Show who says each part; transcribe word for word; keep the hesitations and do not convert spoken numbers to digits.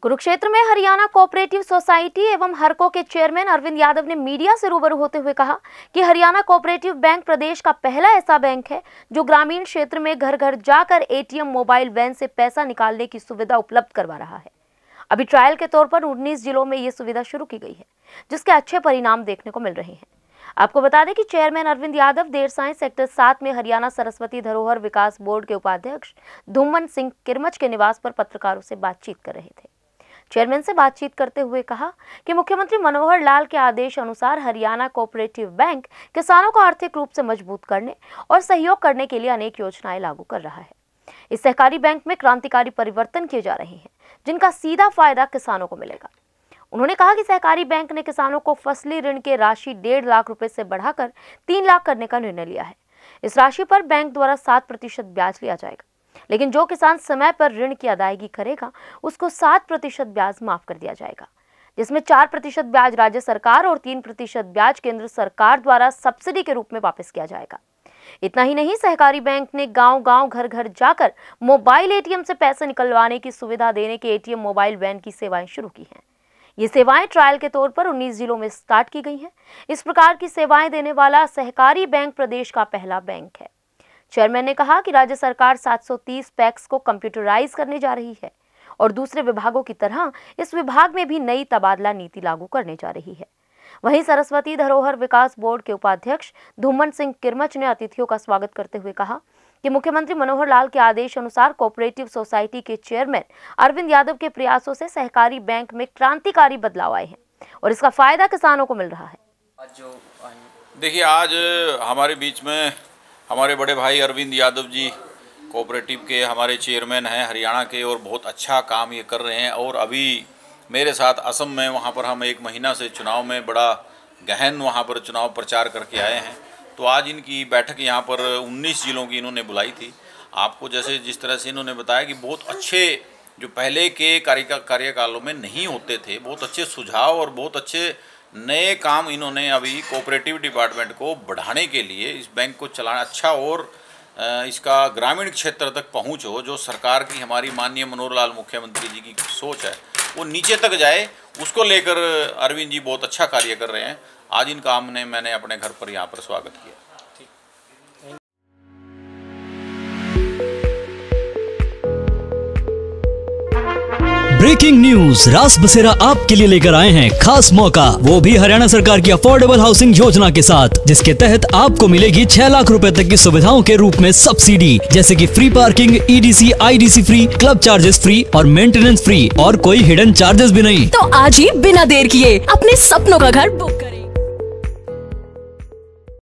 Speaker 1: कुरुक्षेत्र में Haryana cooperative society एवं हरको के चेयरमैन अरविंद यादव ने मीडिया से रूबरू होते हुए कहा कि हरियाणा कोऑपरेटिव बैंक प्रदेश का पहला ऐसा बैंक है जो ग्रामीण क्षेत्र में घर घर जाकर एटीएम मोबाइल वैन से पैसा निकालने की सुविधा उपलब्ध करवा रहा है। अभी ट्रायल के तौर पर उन्नीस जिलों में ये सुविधा शुरू की गई है, जिसके अच्छे परिणाम देखने को मिल रहे हैं। आपको बता दें कि चेयरमैन अरविंद यादव देर सांझ सेक्टर सात में हरियाणा सरस्वती धरोहर विकास बोर्ड के उपाध्यक्ष धूमन सिंह किरमच के निवास पर पत्रकारों से बातचीत कर रहे थे। चेयरमैन से बातचीत करते हुए कहा कि मुख्यमंत्री मनोहर लाल के आदेश अनुसार हरियाणा कोऑपरेटिव बैंक किसानों को आर्थिक रूप से मजबूत करने और सहयोग करने के लिए अनेक योजनाएं लागू कर रहा है। इस सहकारी बैंक में क्रांतिकारी परिवर्तन किए जा रहे हैं, जिनका सीधा फायदा किसानों को मिलेगा। उन्होंने कहा कि सहकारी बैंक ने किसानों को फसली ऋण की राशि डेढ़ लाख रुपए से बढ़ाकर तीन लाख करने का निर्णय लिया है। इस राशि पर बैंक द्वारा सात प्रतिशत ब्याज लिया जाएगा, लेकिन जो किसान समय पर ऋण की अदायगी करेगा उसको सात प्रतिशत ब्याज माफ कर दिया जाएगा, जिसमें चार प्रतिशत ब्याज राज्य सरकार और तीन प्रतिशत ब्याज केंद्र सरकार द्वारा सब्सिडी के रूप में वापस किया जाएगा। इतना ही नहीं, सहकारी बैंक ने गांव-गांव घर-घर जाकर मोबाइल एटीएम से पैसे निकलवाने की सुविधा देने के एटीएम मोबाइल वैन की सेवाएं शुरू की हैं। ये सेवाएं ट्रायल के तौर पर उन्नीस जिलों में स्टार्ट की गई हैं। इस प्रकार की सेवाएं देने वाला सहकारी बैंक प्रदेश का पहला बैंक है। चेयरमैन ने कहा कि राज्य सरकार सात सौ तीस पैक्स को कंप्यूटराइज करने जा रही है और दूसरे विभागों की तरह इस विभाग में भी नई तबादला नीति लागू करने जा रही है। वहीं सरस्वती धरोहर विकास बोर्ड के उपाध्यक्ष धूमन सिंह किरमच ने अतिथियों का स्वागत करते हुए कहा कि मुख्यमंत्री मनोहर लाल के आदेश अनुसार कोऑपरेटिव सोसाइटी के चेयरमैन अरविंद यादव के प्रयासों से सहकारी बैंक में क्रांतिकारी बदलाव आए हैं और इसका फायदा किसानों को मिल रहा है।
Speaker 2: देखिए, आज हमारे बीच में हमारे बड़े भाई अरविंद यादव जी कोऑपरेटिव के हमारे चेयरमैन हैं हरियाणा के, और बहुत अच्छा काम ये कर रहे हैं। और अभी मेरे साथ असम में, वहाँ पर हम एक महीना से चुनाव में बड़ा गहन वहाँ पर चुनाव प्रचार करके आए हैं। तो आज इनकी बैठक यहाँ पर उन्नीस जिलों की इन्होंने बुलाई थी। आपको जैसे जिस तरह से इन्होंने बताया कि बहुत अच्छे जो पहले के कार्य कार्यकालों में नहीं होते थे, बहुत अच्छे सुझाव और बहुत अच्छे नए काम इन्होंने अभी कोऑपरेटिव डिपार्टमेंट को बढ़ाने के लिए, इस बैंक को चलाना अच्छा और इसका ग्रामीण क्षेत्र तक पहुंच हो, जो सरकार की हमारी माननीय मनोहर लाल मुख्यमंत्री जी की सोच है वो नीचे तक जाए, उसको लेकर अरविंद जी बहुत अच्छा कार्य कर रहे हैं। आज इन काम ने मैंने अपने घर पर यहाँ पर स्वागत किया।
Speaker 3: ब्रेकिंग न्यूज रास बसेरा आपके लिए लेकर आए हैं खास मौका, वो भी हरियाणा सरकार की अफोर्डेबल हाउसिंग योजना के साथ, जिसके तहत आपको मिलेगी छह लाख रुपए तक की सुविधाओं के रूप में सब्सिडी, जैसे कि free parking, EDC, IDC free, club charges free और मेंटेनेंस फ्री, और कोई हिडन चार्जेस भी नहीं।
Speaker 4: तो आज ही बिना देर किए अपने सपनों का घर बुक